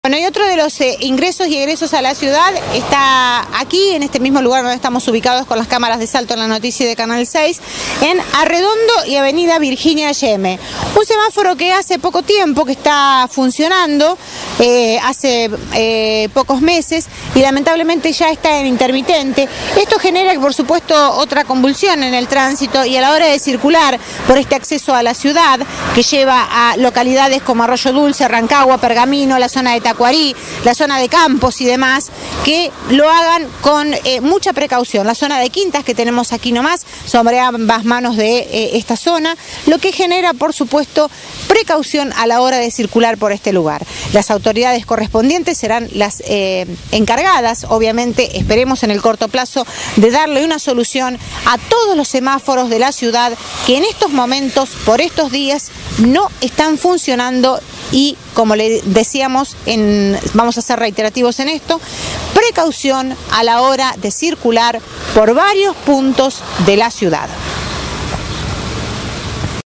Bueno, y otro de los ingresos y egresos a la ciudad está aquí, en este mismo lugar donde estamos ubicados con las cámaras de Salto en la Noticia de Canal 6, en Arredondo y Avenida Virginia Yeme. Un semáforo que hace poco tiempo que está funcionando, hace pocos meses, y lamentablemente ya está en intermitente. Esto genera, por supuesto, otra convulsión en el tránsito y a la hora de circular por este acceso a la ciudad, que lleva a localidades como Arroyo Dulce, Rancagua, Pergamino, la zona de Tacuarí, la zona de Campos y demás, que lo hagan con mucha precaución. La zona de Quintas que tenemos aquí nomás, sobre ambas manos de esta zona, lo que genera, por supuesto, precaución a la hora de circular por este lugar. Las autoridades correspondientes serán las encargadas, obviamente, esperemos en el corto plazo, de darle una solución a todos los semáforos de la ciudad que en estos momentos, por estos días, no están funcionando. Y como le decíamos, vamos a ser reiterativos en esto, precaución a la hora de circular por varios puntos de la ciudad.